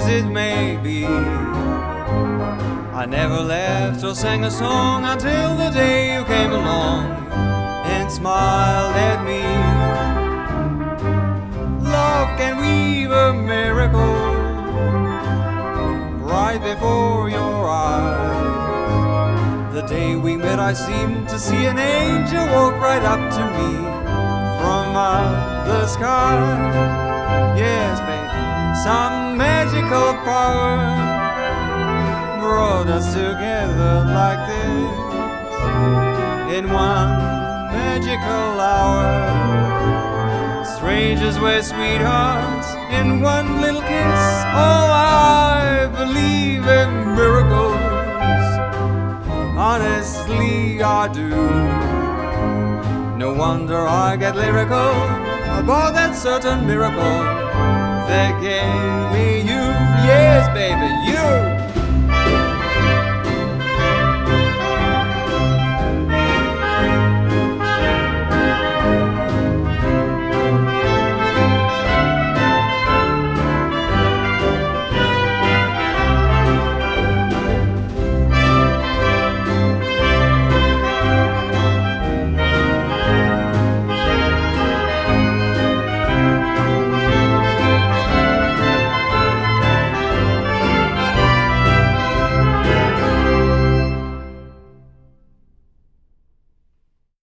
as it may be. I never laughed or sang a song until the day you came along and smiled at me. Love can weave a miracle right before your eyes. The day we met I seemed to see an angel walk right up to me from the sky. Yes, baby, some magical power brought us together like this in one magical hour. Strangers were sweethearts in one little kiss. Oh, I believe in miracles, honestly I do. No wonder I get lyrical about that certain miracle that gave me you. Yes, baby, you.